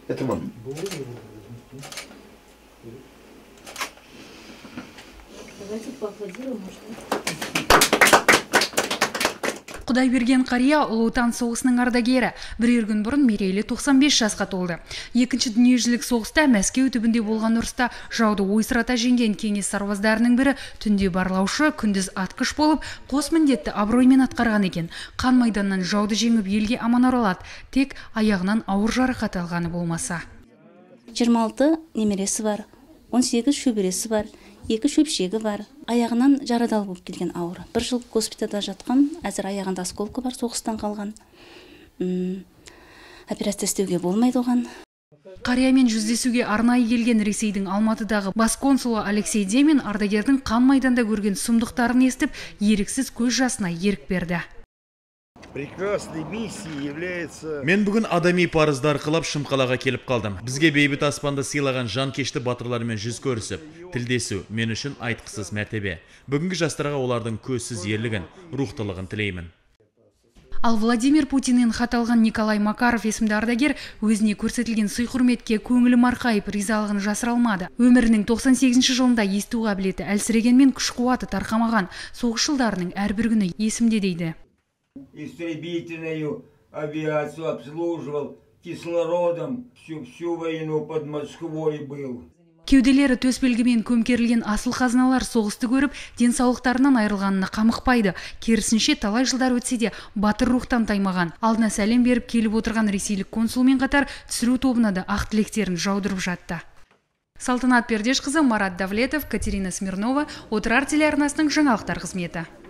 Это вам. Давайте поаплодируем, может. Құдайберген қария Ұлы Отан соғысының ардагері. Бірер күн бұрын мерейлі 95 жасқа толды. Екінші дүниежүзілік соғыста Мәскеу түбінде болған ұрыста жауды ойсырата жеңген кеңес сарбаздарының бірі түнде барлаушы, күндіз атқыш болып, қос міндетті абыроймен атқарған екен. Қан майданнан жауды жеңіп елге аман оралады, тек аяғынан ауыр жарақат алғаны болмаса. 26 немересі бар, 18 шөбересі бар, 2 шөпшегі бар. Аяғынан жарадал болып келген ауыр. Бір жыл госпиталда жатқан, әзір аяғында осколкі бар, соғыстан қалған. Операция істеуге болмайды оған. Қариямен жүздесуге арнайы келген Ресейдің Алматыдағы бас консулы Алексей Демин ардагердің қан майданда көрген сұмдықтарын естіп, еріксіз көз жасына ерік берді. Мен бүгін адами парызды арқылап Шымқалаға келіп қалдым. Бізге бейбіт аспанды сыйлаған жанкешті батырлармен жүз көрісіп, тілдесу мен үшін айтқысыз мәртебе. Бүгінгі жастарға олардың көзсіз ерлігін, рухтылығын тілеймін. Ал Владимир Путиннен хат алған Николай Макаров есімді ардагер өзіне көрсетілген сый-құрметке көңілі марқайып, ризалығын жасыра алмады. Өмірінің 98 жылында есту қабілеті әлсірегенмен күш-қуаты тарқамаған. Соғыс жылдарының әрбір күні есімде дейді. Истребительную авиацию обслуживал, кислородом всю войну под Москвой был. Кеуделері төсбелгімен көмкерілген асыл қазыналар соғысты көріп, денсаулықтарынан айырылғанына қамықпайды. Керісінше талай жылдар өтсе де батыр рухтан таймаған. Алдына сәлем беріп келіп отырған ресейлік консулмен қатар түсіру тобына да ақ тілектерін жаудырып жатты. Салтанат Пердешқызы, Марат Давлетов, Катерина Смирнова, Отырар телеарнасының жаңалықтар қызметі.